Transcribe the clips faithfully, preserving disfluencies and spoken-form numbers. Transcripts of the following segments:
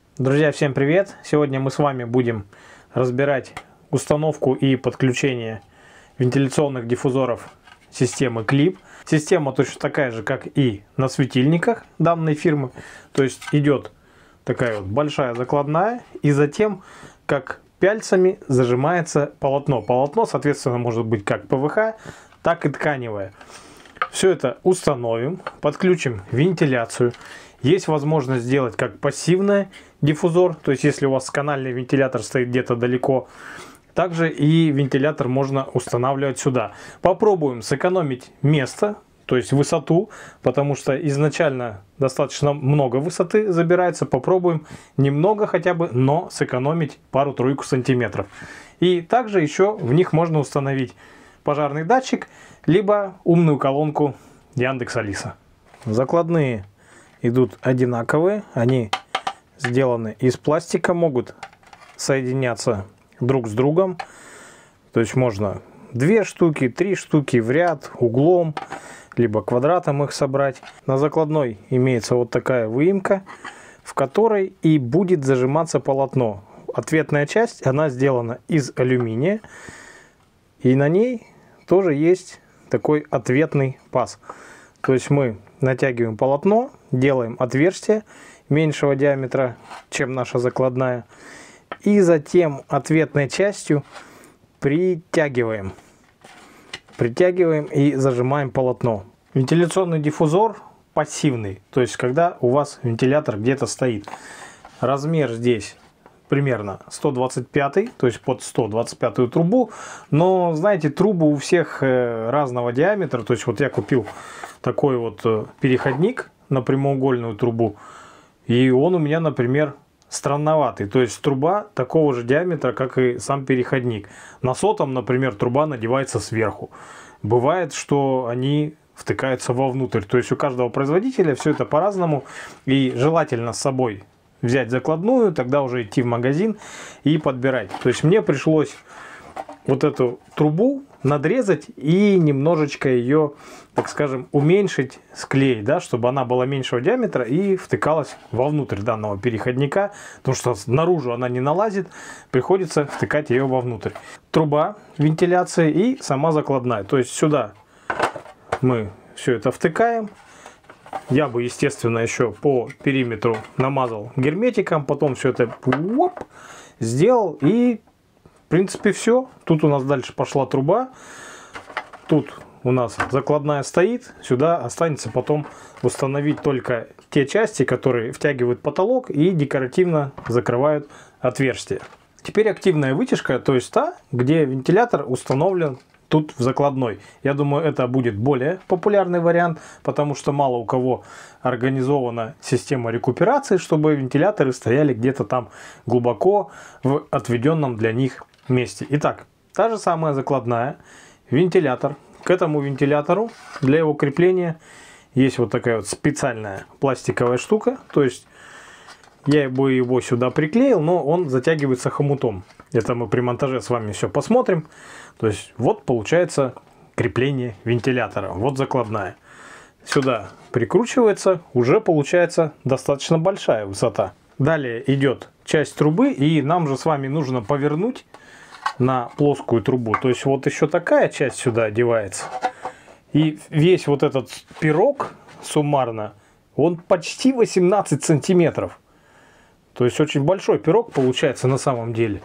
Друзья, всем привет! Сегодня мы с вами будем разбирать установку и подключение вентиляционных диффузоров системы клип. Система точно такая же, как и на светильниках данной фирмы. То есть идет такая вот большая закладная, и затем как пяльцами зажимается полотно. Полотно, соответственно, может быть как пэ вэ ха, так и тканевое. Все это установим, подключим вентиляцию. Есть возможность сделать как пассивный диффузор, то есть если у вас канальный вентилятор стоит где-то далеко, также и вентилятор можно устанавливать сюда. Попробуем сэкономить место, то есть высоту, потому что изначально достаточно много высоты забирается. Попробуем немного хотя бы, но сэкономить пару-тройку сантиметров. И также еще в них можно установить пожарный датчик, либо умную колонку Яндекс.Алиса. Закладные идут одинаковые, они сделаны из пластика, могут соединяться друг с другом. То есть можно две штуки, три штуки в ряд, углом, либо квадратом их собрать. На закладной имеется вот такая выемка, в которой и будет зажиматься полотно. Ответная часть, она сделана из алюминия, и на ней тоже есть такой ответный паз. То есть мы натягиваем полотно, делаем отверстие меньшего диаметра, чем наша закладная, и затем ответной частью притягиваем. Притягиваем и зажимаем полотно. Вентиляционный диффузор пассивный, то есть когда у вас вентилятор где-то стоит. Размер здесь примерно сто двадцать пять, то есть под сто двадцать пятую трубу. Но, знаете, трубы у всех разного диаметра. То есть вот я купил такой вот переходник на прямоугольную трубу. И он у меня, например, странноватый. То есть труба такого же диаметра, как и сам переходник. На сотом, например, труба надевается сверху. Бывает, что они втыкаются вовнутрь. То есть у каждого производителя все это по-разному. И желательно с собой взять закладную, тогда уже идти в магазин и подбирать. То есть мне пришлось вот эту трубу надрезать и немножечко ее, так скажем, уменьшить, склеить, да, чтобы она была меньшего диаметра и втыкалась вовнутрь данного переходника, потому что наружу она не налазит, приходится втыкать ее вовнутрь. Труба вентиляции и сама закладная. То есть сюда мы все это втыкаем. Я бы, естественно, еще по периметру намазал герметиком, потом все это оп, сделал, и в принципе все. Тут у нас дальше пошла труба, тут у нас закладная стоит, сюда останется потом установить только те части, которые втягивают потолок и декоративно закрывают отверстие. Теперь активная вытяжка, то есть та, где вентилятор установлен тут в закладной. Я думаю, это будет более популярный вариант, потому что мало у кого организована система рекуперации, чтобы вентиляторы стояли где-то там глубоко в отведенном для них месте. Итак, та же самая закладная, вентилятор. К этому вентилятору для его крепления есть вот такая вот специальная пластиковая штука. То есть я бы его сюда приклеил, но он затягивается хомутом. Это мы при монтаже с вами все посмотрим. То есть вот получается крепление вентилятора. Вот закладная. Сюда прикручивается, уже получается достаточно большая высота. Далее идет часть трубы, и нам же с вами нужно повернуть на плоскую трубу. То есть вот еще такая часть сюда одевается. И весь вот этот пирог суммарно, он почти восемнадцать сантиметров. То есть очень большой пирог получается на самом деле.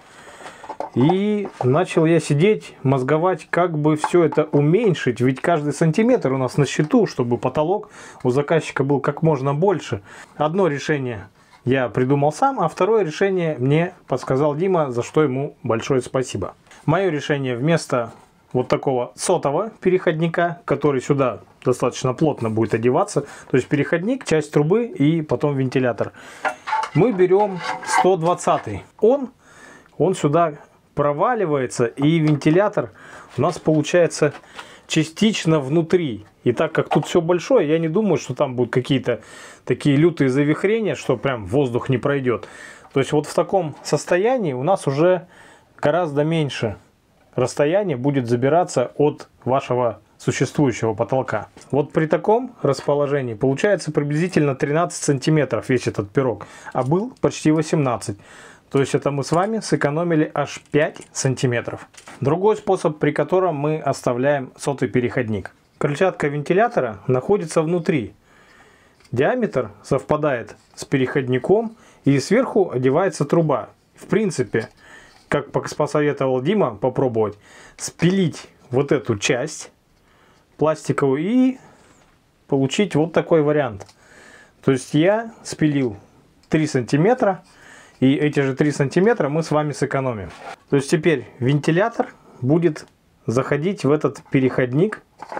И начал я сидеть, мозговать, как бы все это уменьшить. Ведь каждый сантиметр у нас на счету, чтобы потолок у заказчика был как можно больше. Одно решение я придумал сам, а второе решение мне подсказал Дима, за что ему большое спасибо. Мое решение: вместо вот такого сотого переходника, который сюда достаточно плотно будет одеваться, то есть переходник, часть трубы и потом вентилятор, мы берем сто двадцатый. Он, он сюда проваливается, и вентилятор у нас получается частично внутри. И так как тут все большое, я не думаю, что там будут какие-то такие лютые завихрения, что прям воздух не пройдет. То есть вот в таком состоянии у нас уже гораздо меньше расстояние будет забираться от вашего существующего потолка. Вот при таком расположении получается приблизительно тринадцать сантиметров весь этот пирог, а был почти восемнадцать. То есть это мы с вами сэкономили аж пять сантиметров. Другой способ, при котором мы оставляем сотый переходник. Крыльчатка вентилятора находится внутри. Диаметр совпадает с переходником, и сверху одевается труба. В принципе, как посоветовал Дима попробовать, спилить вот эту часть пластиковую и получить вот такой вариант. То есть я спилил три сантиметра, и эти же три сантиметра мы с вами сэкономим. То есть теперь вентилятор будет заходить в этот переходник,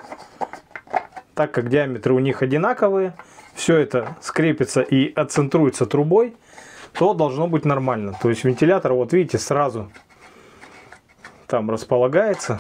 так как диаметры у них одинаковые, все это скрепится и отцентруется трубой, то должно быть нормально. То есть вентилятор, вот видите, сразу там располагается.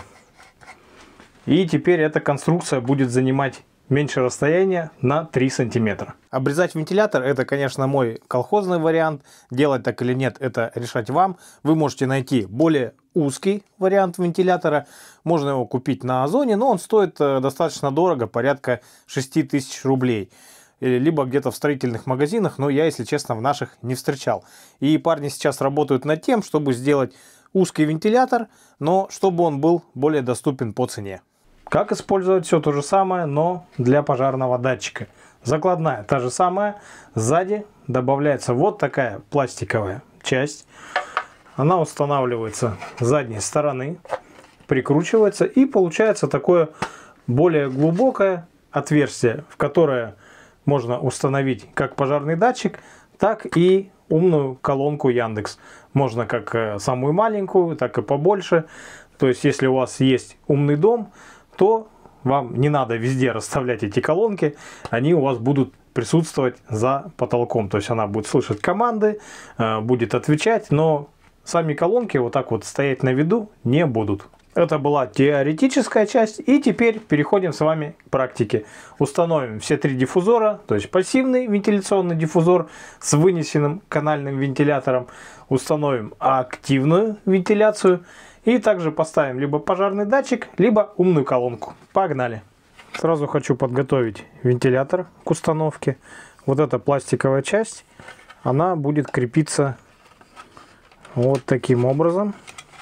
И теперь эта конструкция будет занимать меньше расстояния на три сантиметра. Обрезать вентилятор — это, конечно, мой колхозный вариант. Делать так или нет — это решать вам. Вы можете найти более узкий вариант вентилятора. Можно его купить на Озоне, но он стоит достаточно дорого, порядка шести тысяч рублей. Либо где-то в строительных магазинах, но я, если честно, в наших не встречал. И парни сейчас работают над тем, чтобы сделать узкий вентилятор, но чтобы он был более доступен по цене. Как использовать все то же самое, но для пожарного датчика. Закладная та же самая. Сзади добавляется вот такая пластиковая часть. Она устанавливается с задней стороны, прикручивается, и получается такое более глубокое отверстие, в которое можно установить как пожарный датчик, так и умную колонку Яндекс. Можно как самую маленькую, так и побольше. То есть если у вас есть умный дом, то вам не надо везде расставлять эти колонки, они у вас будут присутствовать за потолком. То есть она будет слышать команды, будет отвечать, но сами колонки вот так вот стоять на виду не будут. Это была теоретическая часть, и теперь переходим с вами к практике. Установим все три диффузора, то есть пассивный вентиляционный диффузор с вынесенным канальным вентилятором. Установим активную вентиляцию. И также поставим либо пожарный датчик, либо умную колонку. Погнали! Сразу хочу подготовить вентилятор к установке. Вот эта пластиковая часть, она будет крепиться вот таким образом.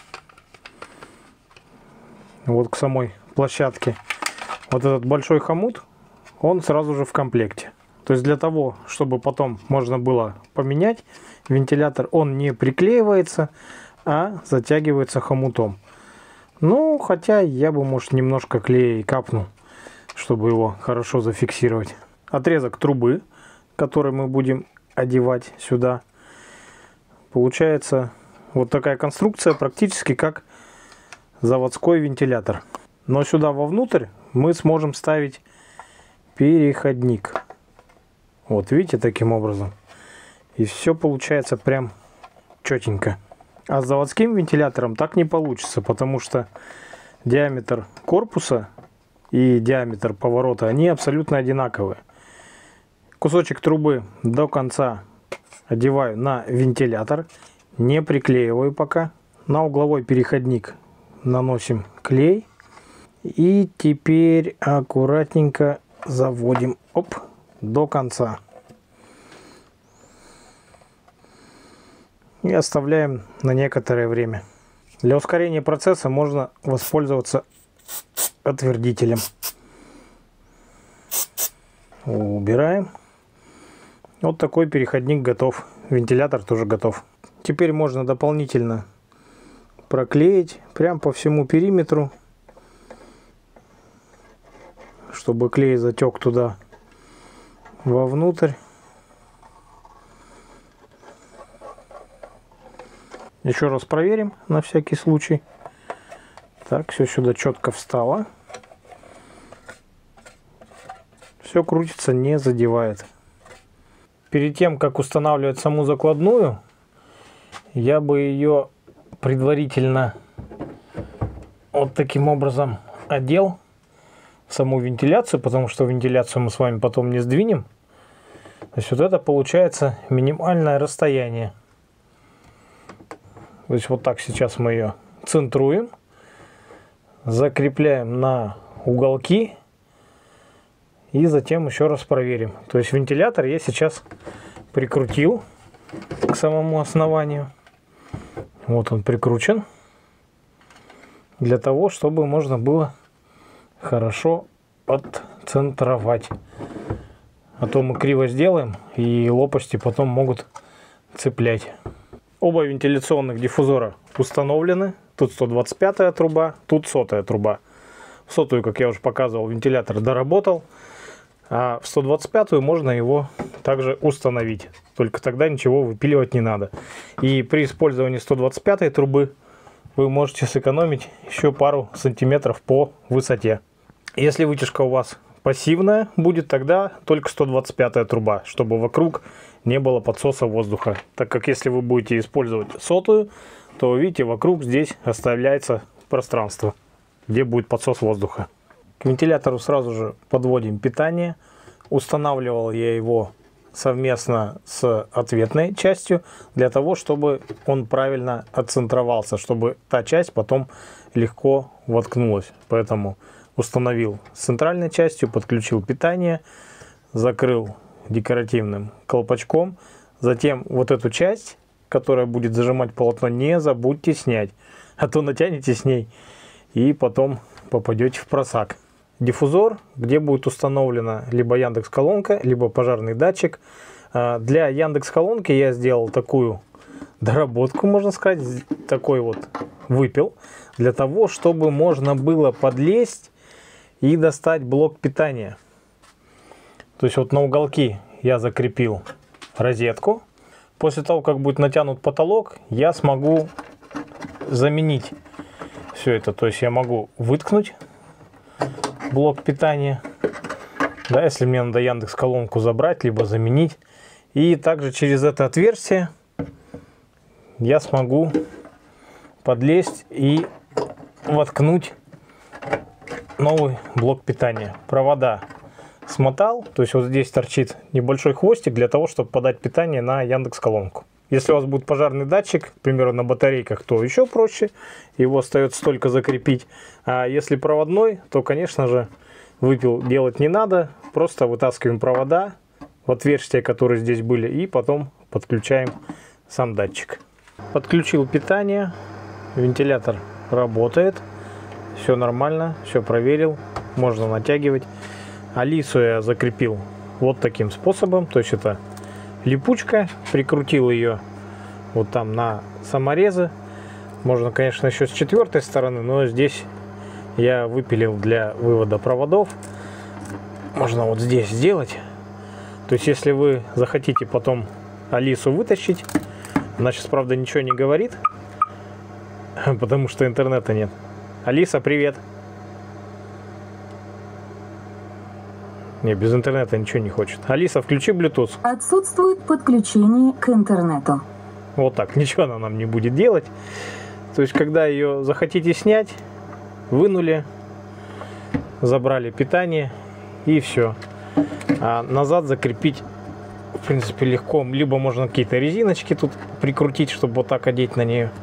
Вот к самой площадке. Вот этот большой хомут, он сразу же в комплекте. То есть для того, чтобы потом можно было поменять вентилятор, он не приклеивается, а затягивается хомутом. Ну, хотя я бы, может, немножко клея и капнул, чтобы его хорошо зафиксировать. Отрезок трубы, который мы будем одевать сюда. Получается вот такая конструкция, практически как заводской вентилятор. Но сюда вовнутрь мы сможем ставить переходник. Вот видите, таким образом. И все получается прям четенько. А с заводским вентилятором так не получится, потому что диаметр корпуса и диаметр поворота, они абсолютно одинаковые. Кусочек трубы до конца одеваю на вентилятор, не приклеиваю пока. На угловой переходник наносим клей. И теперь аккуратненько заводим, оп, до конца. И оставляем на некоторое время. Для ускорения процесса можно воспользоваться отвердителем. Убираем. Вот такой переходник готов. Вентилятор тоже готов. Теперь можно дополнительно проклеить прям по всему периметру, чтобы клей затек туда вовнутрь. Еще раз проверим на всякий случай. Так, все сюда четко встало. Все крутится, не задевает. Перед тем, как устанавливать саму закладную, я бы ее предварительно вот таким образом одел в саму вентиляцию, потому что вентиляцию мы с вами потом не сдвинем. То есть вот это получается минимальное расстояние. То есть вот так сейчас мы ее центруем, закрепляем на уголки и затем еще раз проверим. То есть вентилятор я сейчас прикрутил к самому основанию. Вот он прикручен для того, чтобы можно было хорошо отцентровать. А то мы криво сделаем и лопасти потом могут цеплять. Оба вентиляционных диффузора установлены. Тут сто двадцать пятая труба, тут сотая труба. В сотую, как я уже показывал, вентилятор доработал. А в сто двадцать пятую можно его также установить. Только тогда ничего выпиливать не надо. И при использовании сто двадцать пятой трубы вы можете сэкономить еще пару сантиметров по высоте. Если вытяжка у вас пассивная будет, тогда только сто двадцать пятая труба, чтобы вокруг не было подсоса воздуха. Так как если вы будете использовать сотую, то видите, вокруг здесь оставляется пространство, где будет подсос воздуха. К вентилятору сразу же подводим питание. Устанавливал я его совместно с ответной частью, для того, чтобы он правильно отцентровался, чтобы та часть потом легко воткнулась. Поэтому установил с центральной частью, подключил питание, закрыл декоративным колпачком. Затем вот эту часть, которая будет зажимать полотно, не забудьте снять, а то натянете с ней и потом попадете в просак. Диффузор, где будет установлена либо Яндекс.Колонка, либо пожарный датчик. Для Яндекс.Колонки я сделал такую доработку, можно сказать, такой вот выпил, для того, чтобы можно было подлезть и достать блок питания. То есть вот на уголки я закрепил розетку. После того, как будет натянут потолок, я смогу заменить все это. То есть я могу выткнуть блок питания, да, если мне надо Яндекс.Колонку забрать, либо заменить. И также через это отверстие я смогу подлезть и воткнуть новый блок питания. Провода смотал, то есть вот здесь торчит небольшой хвостик для того, чтобы подать питание на Яндекс.Колонку. Если у вас будет пожарный датчик, к примеру, на батарейках, то еще проще. Его остается только закрепить. А если проводной, то, конечно же, выпил делать не надо. Просто вытаскиваем провода в отверстия, которые здесь были, и потом подключаем сам датчик. Подключил питание. Вентилятор работает. Все нормально, все проверил. Можно натягивать. Алису я закрепил вот таким способом. То есть это липучка, прикрутил ее вот там на саморезы. Можно, конечно, еще с четвертой стороны, но здесь я выпилил для вывода проводов. Можно вот здесь сделать. То есть, если вы захотите потом Алису вытащить, она сейчас, правда, ничего не говорит, потому что интернета нет. Алиса, привет! Не, без интернета ничего не хочет. Алиса, включи Bluetooth. Отсутствует подключение к интернету. Вот так, ничего она нам не будет делать. То есть, когда ее захотите снять, вынули, забрали питание и все. А назад закрепить, в принципе, легко. Либо можно какие-то резиночки тут прикрутить, чтобы вот так одеть на нее.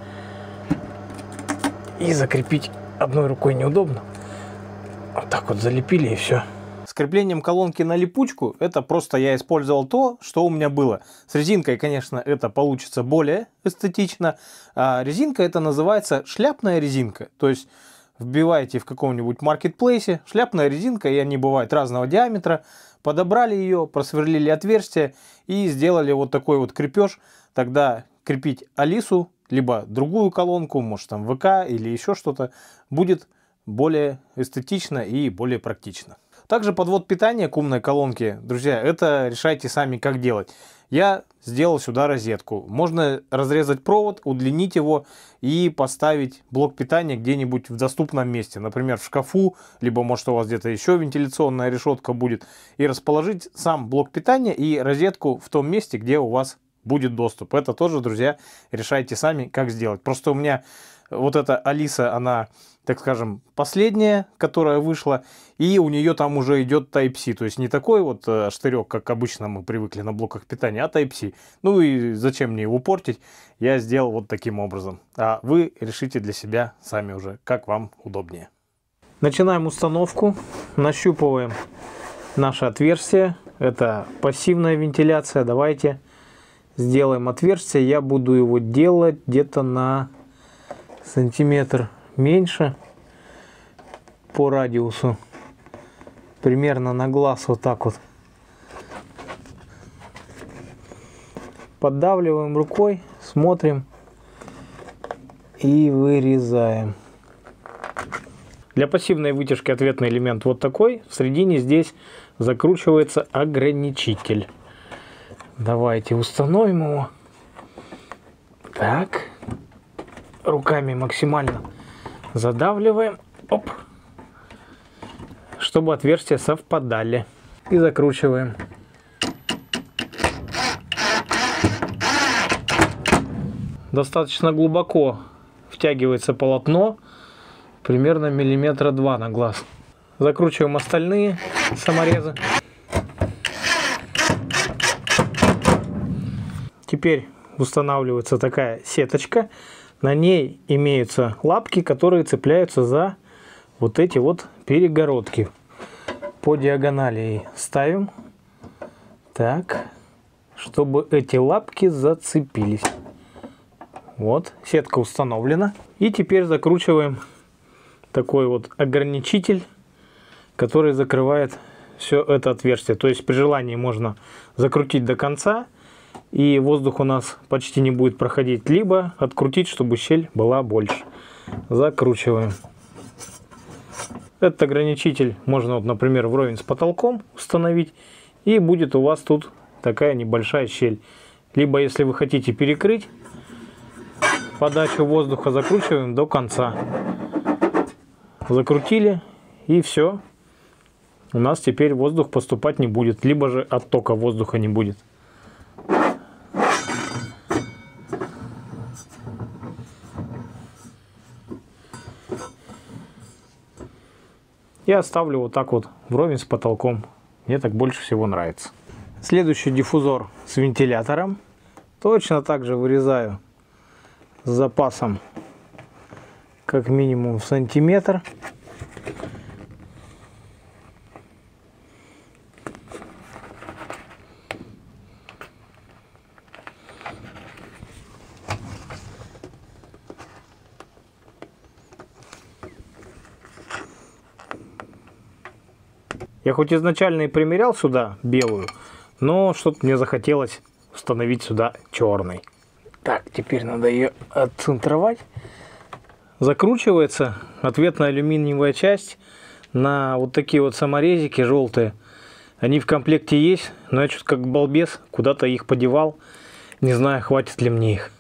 И закрепить одной рукой неудобно. Вот так вот залепили и все. С креплением колонки на липучку, это просто я использовал то, что у меня было. С резинкой, конечно, это получится более эстетично. А резинка это называется шляпная резинка. То есть вбиваете в каком-нибудь маркетплейсе шляпная резинка, и они бывают разного диаметра. Подобрали ее, просверлили отверстие и сделали вот такой вот крепеж. Тогда крепить Алису, либо другую колонку, может там ВК или еще что-то, будет более эстетично и более практично. Также подвод питания к умной колонке, друзья, это решайте сами, как делать. Я сделал сюда розетку. Можно разрезать провод, удлинить его и поставить блок питания где-нибудь в доступном месте. Например, в шкафу, либо может у вас где-то еще вентиляционная решетка будет. И расположить сам блок питания и розетку в том месте, где у вас будет доступ. Это тоже, друзья, решайте сами, как сделать. Просто у меня вот эта Алиса, она, так скажем, последняя, которая вышла, и у нее там уже идет Type-C, то есть не такой вот штырек, как обычно мы привыкли на блоках питания, а Type-C. Ну и зачем мне его портить, я сделал вот таким образом. А вы решите для себя сами уже, как вам удобнее. Начинаем установку. Нащупываем наше отверстие. Это пассивная вентиляция. Давайте сделаем отверстие. Я буду его делать где-то на сантиметр меньше по радиусу. Примерно на глаз вот так вот. Поддавливаем рукой, смотрим и вырезаем. Для пассивной вытяжки ответный элемент вот такой. В середине здесь закручивается ограничитель. Давайте установим его. Так. Руками максимально задавливаем. Оп. Чтобы отверстия совпадали. И закручиваем. Достаточно глубоко втягивается полотно. Примерно миллиметра два на глаз. Закручиваем остальные саморезы. Теперь устанавливается такая сеточка. На ней имеются лапки, которые цепляются за вот эти вот перегородки. По диагонали ставим. Так. Чтобы эти лапки зацепились. Вот. Сетка установлена. И теперь закручиваем такой вот ограничитель, который закрывает все это отверстие. То есть при желании можно закрутить до конца, и воздух у нас почти не будет проходить, либо открутить, чтобы щель была больше. Закручиваем. Этот ограничитель можно, вот, например, вровень с потолком установить, и будет у вас тут такая небольшая щель. Либо, если вы хотите перекрыть подачу воздуха, закручиваем до конца. Закрутили, и все. У нас теперь воздух поступать не будет, либо же оттока воздуха не будет. Я оставлю вот так вот вровень с потолком. Мне так больше всего нравится. Следующий диффузор с вентилятором. Точно так же вырезаю с запасом как минимум в сантиметр. Я хоть изначально и примерял сюда белую, но что-то мне захотелось установить сюда черный. Так, теперь надо ее отцентровать. Закручивается ответная алюминиевая часть на вот такие вот саморезики желтые. Они в комплекте есть, но я что-то как балбес куда-то их подевал. Не знаю, хватит ли мне их.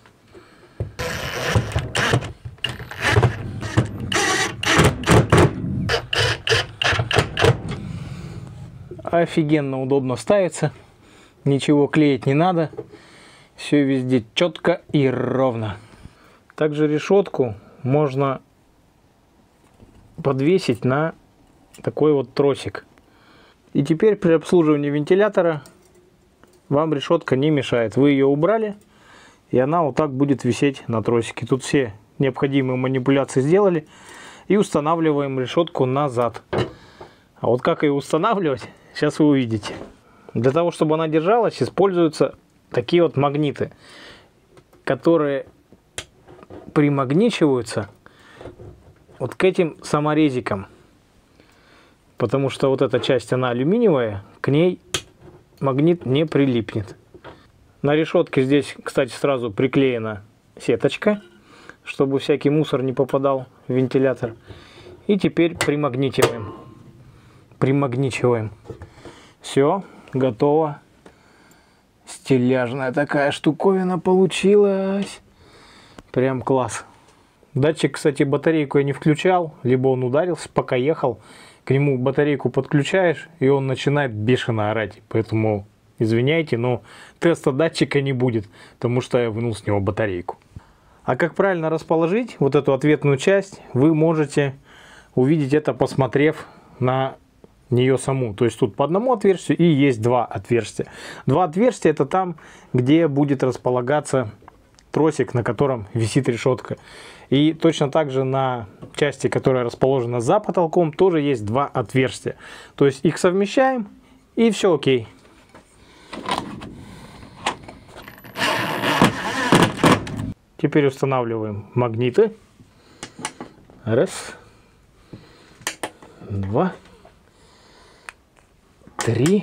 Офигенно удобно ставится. Ничего клеить не надо. Все везде четко и ровно. Также решетку можно подвесить на такой вот тросик. И теперь при обслуживании вентилятора вам решетка не мешает. Вы ее убрали, и она вот так будет висеть на тросике. Тут все необходимые манипуляции сделали. И устанавливаем решетку назад. А вот как ее устанавливать, сейчас вы увидите. Для того, чтобы она держалась, используются такие вот магниты, которые примагничиваются вот к этим саморезикам. Потому что вот эта часть, она алюминиевая, к ней магнит не прилипнет. На решетке здесь, кстати, сразу приклеена сеточка, чтобы всякий мусор не попадал в вентилятор. И теперь примагничиваем. Примагничиваем. Все, готово. Стиляжная такая штуковина получилась. Прям класс. Датчик, кстати, батарейку я не включал, либо он ударился, пока ехал. К нему батарейку подключаешь, и он начинает бешено орать. Поэтому извиняйте, но теста датчика не будет, потому что я вынул с него батарейку. А как правильно расположить вот эту ответную часть, вы можете увидеть это, посмотрев на нее саму. То есть тут по одному отверстию и есть два отверстия. Два отверстия — это там, где будет располагаться тросик, на котором висит решетка. И точно так же на части, которая расположена за потолком, тоже есть два отверстия. То есть их совмещаем, и все окей. Теперь устанавливаем магниты. Раз, два, три.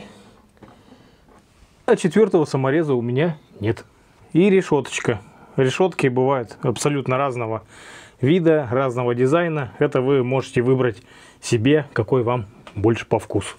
А четвертого самореза у меня нет. И решеточка. Решетки бывают абсолютно разного вида, разного дизайна. Это вы можете выбрать себе, какой вам больше по вкусу.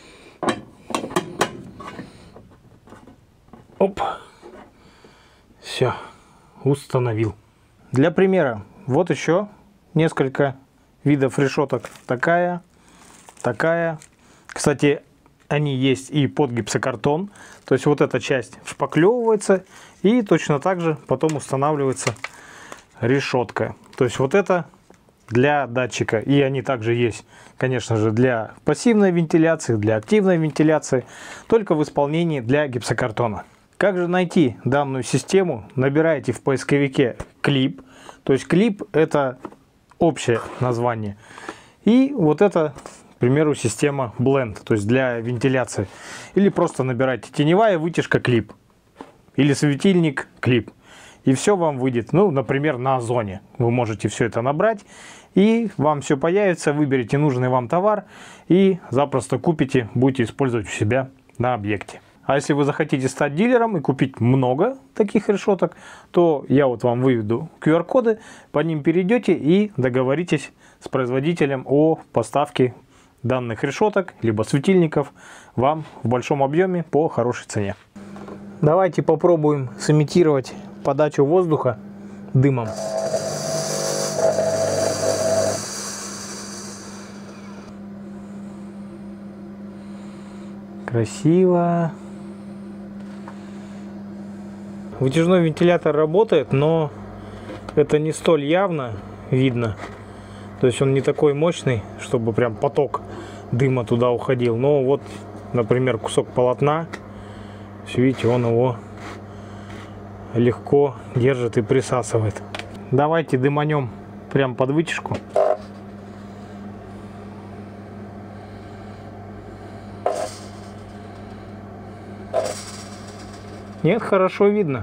Оп. Все. Установил. Для примера, вот еще несколько видов решеток. Такая, такая. Кстати, они есть и под гипсокартон. То есть вот эта часть шпаклевывается и точно так же потом устанавливается решетка. То есть вот это для датчика. И они также есть, конечно же, для пассивной вентиляции, для активной вентиляции. Только в исполнении для гипсокартона. Как же найти данную систему? Набираете в поисковике клип. То есть клип это общее название. И вот это, к примеру, система Blend, то есть для вентиляции. Или просто набирайте теневая вытяжка клип. Или светильник клип. И все вам выйдет, ну, например, на Озоне. Вы можете все это набрать. И вам все появится. Выберите нужный вам товар. И запросто купите, будете использовать у себя на объекте. А если вы захотите стать дилером и купить много таких решеток, то я вот вам выведу ку ар коды, по ним перейдете и договоритесь с производителем о поставке данных решеток, либо светильников вам в большом объеме по хорошей цене. Давайте попробуем сымитировать подачу воздуха дымом. Красиво. Вытяжной вентилятор работает, но это не столь явно видно. То есть он не такой мощный, чтобы прям поток дыма туда уходил. Но вот, например, кусок полотна, видите, он его легко держит и присасывает. Давайте дыманем прям под вытяжку. Нет, хорошо видно.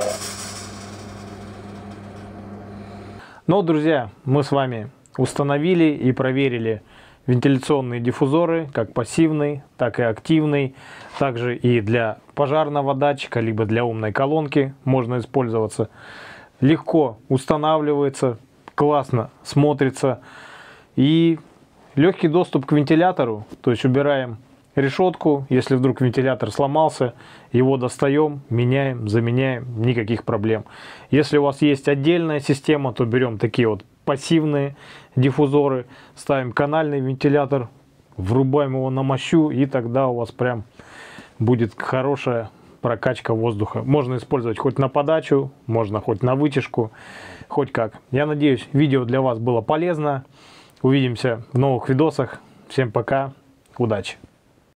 Но, друзья, мы с вами установили и проверили вентиляционные диффузоры, как пассивный, так и активный. Также и для пожарного датчика, либо для умной колонки можно использоваться. Легко устанавливается, классно смотрится. И легкий доступ к вентилятору, то есть убираем решетку, если вдруг вентилятор сломался, его достаем, меняем, заменяем, никаких проблем. Если у вас есть отдельная система, то берем такие вот пассивные диффузоры, ставим канальный вентилятор, врубаем его на мощу, и тогда у вас прям будет хорошая прокачка воздуха. Можно использовать хоть на подачу, можно хоть на вытяжку, хоть как. Я надеюсь, видео для вас было полезно. Увидимся в новых видосах. Всем пока, удачи!